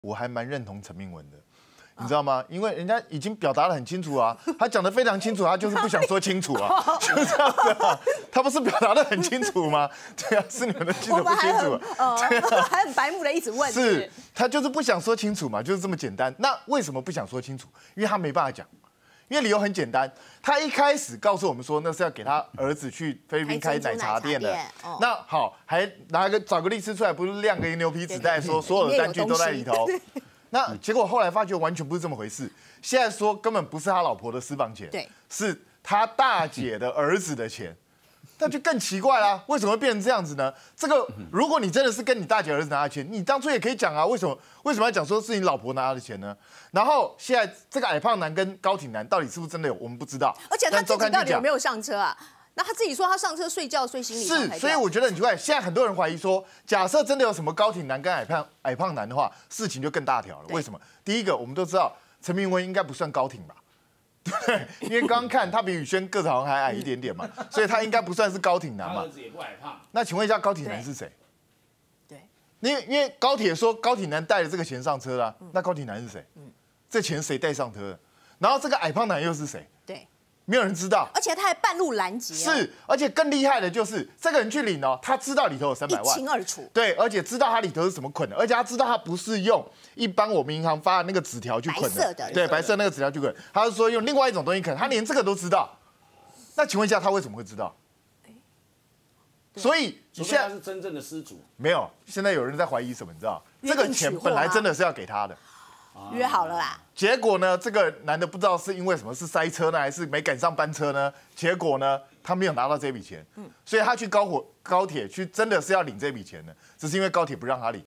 我还蛮认同陈明文的，你知道吗？因为人家已经表达得很清楚啊，他讲得非常清楚，他就是不想说清楚啊，就是这样子啊。他不是表达得很清楚吗？对啊，是你们的记者不清楚， 还很白目的一直问， 是他就是不想说清楚嘛，就是这么简单。那为什么不想说清楚？因为他没办法讲。因为理由很简单，他一开始告诉我们说那是要给他儿子去菲律宾开奶茶店的。那好，还找个律师出来，不是亮个牛皮纸袋说所有的单据都在里头。那结果后来发觉完全不是这么回事。现在说根本不是他老婆的私房钱， 对， 是他大姐的儿子的钱。那就更奇怪啦，为什么会变成这样子呢？这个，如果你真的是跟你大姐儿子拿的钱，你当初也可以讲啊，为什么要讲说是你老婆拿的钱呢？然后现在这个矮胖男跟高挺男到底是不是真的有，我们不知道。 而且他自己到底有没有上车啊？那他自己说他上车睡觉睡行李箱才掉。 是，所以我觉得很奇怪。现在很多人怀疑说，假设真的有什么高挺男跟矮胖男的话，事情就更大条了。为什么？第一个，我们都知道陈明文应该不算高挺吧？对，因为刚刚看他比宇轩个子好像还矮一点点嘛，所以他应该不算是高挺男嘛。 他儿子也不矮胖。 那请问一下，高挺男是谁？ 对， 因为高铁说高挺男带着这个钱上车了，那高挺男是谁？这钱谁带上车的？然后这个矮胖男又是谁？ 对， 没有人知道。 而且他还半路拦截。 是，而且更厉害的就是这个人去领哦，他知道里头有300万， 一清二楚。 对，而且知道他里头是什么捆的，而且他知道他不是用一般我们银行发的那个纸条去捆的， 白色的， 对，白色那个纸条去捆，他是说用另外一种东西捆，他连这个都知道。那请问一下，他为什么会知道？所以你现在是真正的失主， 没有，现在有人在怀疑什么？你知道，这个钱本来真的是要给他的。 约好了啦， 结果呢，这个男的不知道是因为什么，是塞车呢，还是没赶上班车呢？结果呢，他没有拿到这笔钱，所以他去高铁去真的是要领这笔钱的，只是因为高铁不让他领。